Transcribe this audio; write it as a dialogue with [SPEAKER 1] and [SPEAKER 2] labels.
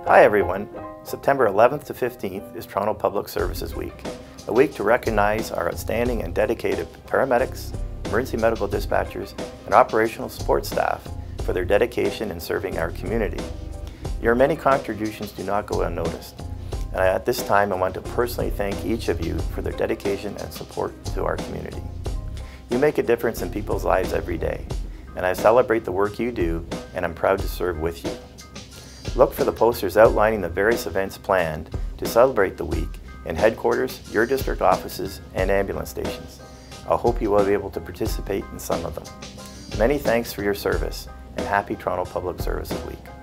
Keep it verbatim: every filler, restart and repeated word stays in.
[SPEAKER 1] Hi everyone. September eleventh to fifteenth is Toronto Public Services Week, a week to recognize our outstanding and dedicated paramedics, emergency medical dispatchers, and operational support staff for their dedication in serving our community. Your many contributions do not go unnoticed, and at this time I want to personally thank each of you for their dedication and support to our community. You make a difference in people's lives every day, and I celebrate the work you do, and I'm proud to serve with you. Look for the posters outlining the various events planned to celebrate the week in headquarters, your district offices, and ambulance stations. I hope you will be able to participate in some of them. Many thanks for your service, and happy Toronto Public Services Week.